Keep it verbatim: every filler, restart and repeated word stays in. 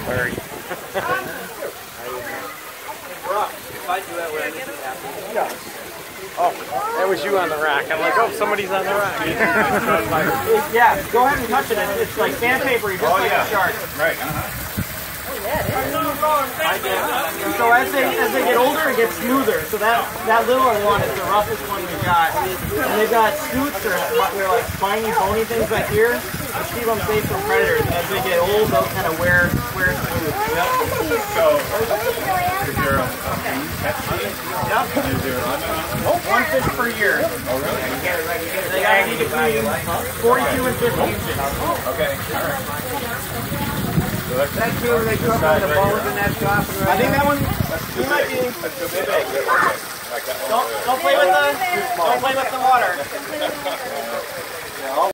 Larry. Brock, if I do that, would anything happen? Yeah. Oh, that was you on the rack. I'm like, oh, somebody's on the rack. Yeah, go ahead and touch it. It's like sandpaper, just oh, like yeah. a shark. Right. Uh-huh. So as they as they get older, it gets smoother. So that that little one is the roughest one we got. And they've got scoots or they're like spiny, bony things back here, which keep them safe from predators. And as they get old, they'll kind of wear wear smooth. Yep. So is there a catch limit? Yep. Is there a One fish per year. Oh really? They got to be between forty-two and fifty inches. Okay. All right. So that's That two, they grew up in the bones in that shop. I think that one, he might be. that's too big. Like that one. Don't, don't play with the, don't play with the water.